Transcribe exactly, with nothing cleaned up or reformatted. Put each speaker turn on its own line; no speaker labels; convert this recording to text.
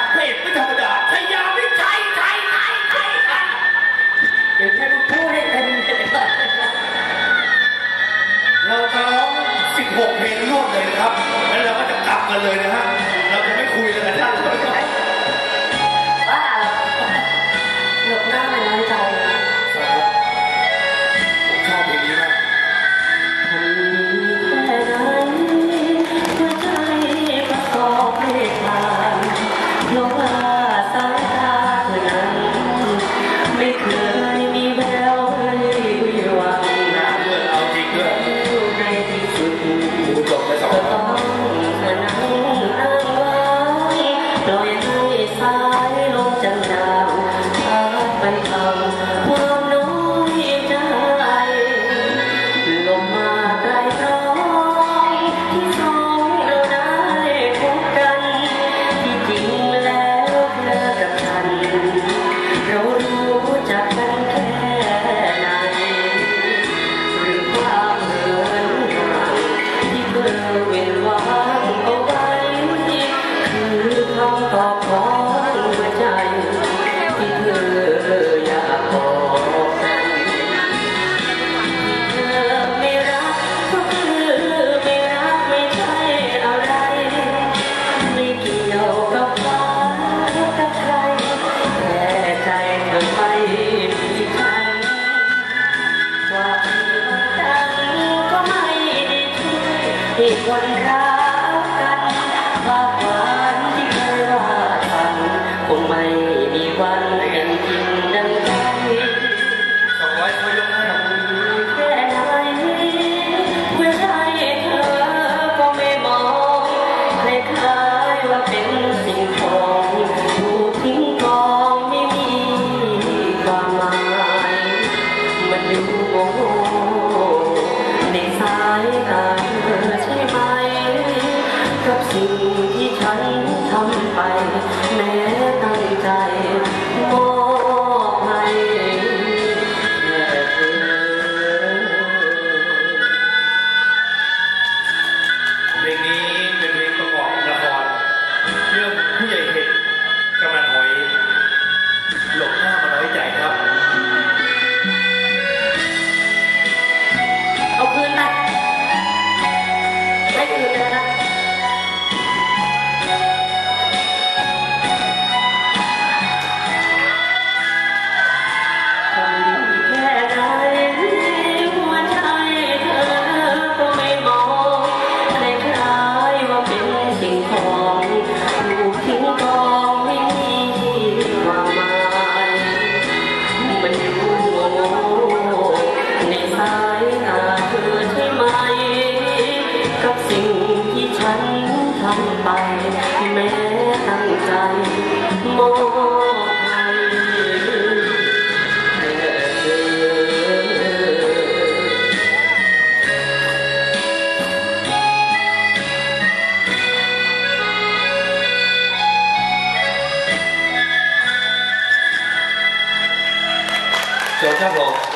พระเอกไม่ธรรมดาชายาพิชัยชัยชัยชัยชัยเดี๋ยวแค่พูดให้เต็มเราจะร้องสิบหกเพลงรวดเลยนะครับแล้วเราก็จะกลับกันเลยนะฮะเราจะไม่คุยเลยนะท่าน
บ้าหลบหน้ามันน้อยใจ
ผมชอบเพลงนี้มาก
ทำแค่ไหนหัวใจก็สอบไม่ผ่านเพราะว่าสายตาเธอนั้นไม่เคยมีแววให้หวัง
นะเพื่อนเอาจริงด้วย
ในที่สุด
ดูจบไปสอง
ก็ต้องมานั่งนั่งไว้ปล่อยให้สายลมจางๆพัดไปทำความน้อยใจลมมาไกลน้อยที่สองเราได้พบกันที่จริงแล้วเธอกับฉันเรารู้จักกันแค่ไหนหรือความเหินห่างที่เธอเว้นวางเอาไว้คือคำตอบของหัวใจที่เธออยากบอกกันเธอไม่รักก็คือไม่รักไม่ใช่อะไรไม่เกี่ยวกับฟ้ากับใครแต่ใจเธอไม่มีฉันว่าที่มันดังก็ไม่ได้ช่วยให้คนรักกันว่าความที่เคยว่าทันคงไม่มีวันเป็นจริงดังใจ
สองร้อยเขายกให้
แค่ไหนเมื่อใจเธอก็ไม่มองคล้ายๆว่าเป็นสิ่งของถูกทิ้งกองไม่มีความหมายมันดูโง่ในสายตาเธอใช่ไหมกับสิ่งที่ฉันทำไปแม้ตั้งใจมอบให้แค่เธอ
เพลงนี้เป็นเพลงประกอบละครเรื่องผู้ใหญ่เห็ดกำนันหอยหลบหน้ามาน้อยใจครับ
เอาคืนไปให้คืนไปนะทำดีแค่ไหนหัวใจเธอก็ไม่มองคล้ายๆว่าเป็นสิ่งของถูกทิ้งกองไม่มีความหมายมันดูโง่ในสายตาเธอใช่ไหมกับสิ่งที่ฉันทำไปแม้ตั้งใจมอบให้แค่เธอ
เชิญครับผม